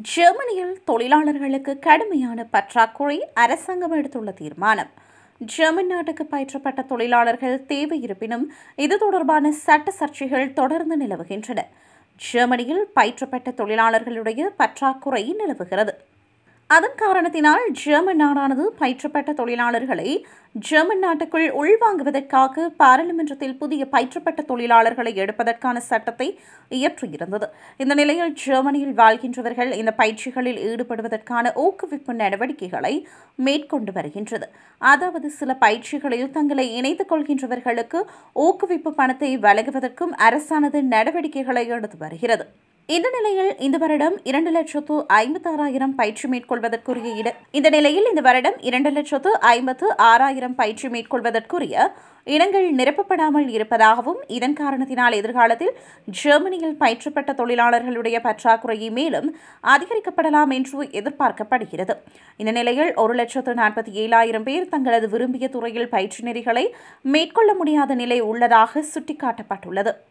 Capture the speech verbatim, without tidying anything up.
ஜெர்மனியில் தொழிலாளர்களுக்கு கடுமையான பற்றாக்குறை அரசாங்கம் எடுத்துள்ள தீர்மானம். ஜெர்மன் நாட்டுக்கு பயிற்றப்பட்ட தொழிலாளர்கள் தேவை இருப்பினும் இது தொடர்பான சட்ட சர்ச்சைகள் தொடர்ந்து நிலவுகின்றன. ஜெர்மனியில் பயிற்றப்பட்ட தொழிலாளர்களுடைய பற்றாக்குறை நிலவுகிறது. அதன் காரணத்தினால் ஜெர்மன் நாடானது பயிற்றப்பட்ட தொழிலாளர்களை ஜெர்மன் நாட்டுக்குள் உள்வாங்குவதற்காக பாராளுமன்றத்தில் புதிய பயிற்றப்பட்ட தொழிலாளர்களை எடுப்பதற்கான சட்டத்தை இயற்றியிருந்தது. இந்த நிலையில் ஜெர்மனியில் வாழ்கின்றவர்கள் இந்த பயிற்சிகளில் ஈடுபடுவதற்கான ஊக்குவிப்பு நடவடிக்கைகளை மேற்கொண்டு வருகின்றது. அதாவது சில பயிற்சிகளில் தங்களை இணைத்துக் கொள்கின்றவர்களுக்கு ஊக்குவிப்பு பணத்தை வழங்குவதற்கும் அரசானது நடவடிக்கைகளை எடுத்து வருகிறது. இந்த நிலையில் இந்த வருடம் இரண்டு லட்சத்து ஐம்பத்தி ஆறாயிரம் பயிற்சி மேற்கொள்வதற்குரிய இட இந்த நிலையில் இந்த வருடம் இரண்டு லட்சத்து ஐம்பத்து ஆறாயிரம் பயிற்சி மேற்கொள்வதற்குரிய இடங்கள் நிரப்பப்படாமல் இருப்பதாகவும் இதன் காரணத்தினால் எதிர்காலத்தில் ஜெர்மனியில் பயிற்றப்பட்ட தொழிலாளர்களுடைய பற்றாக்குறையை மேலும் அதிகரிக்கப்படலாம் என்று எதிர்பார்க்கப்படுகிறது. இந்த நிலையில் ஒரு லட்சத்து நாற்பத்தி ஏழாயிரம் பேர் தங்களது விரும்பிய துறையில் பயிற்சி நெறிகளை மேற்கொள்ள முடியாத நிலை உள்ளதாக சுட்டிக்காட்டப்பட்டுள்ளது.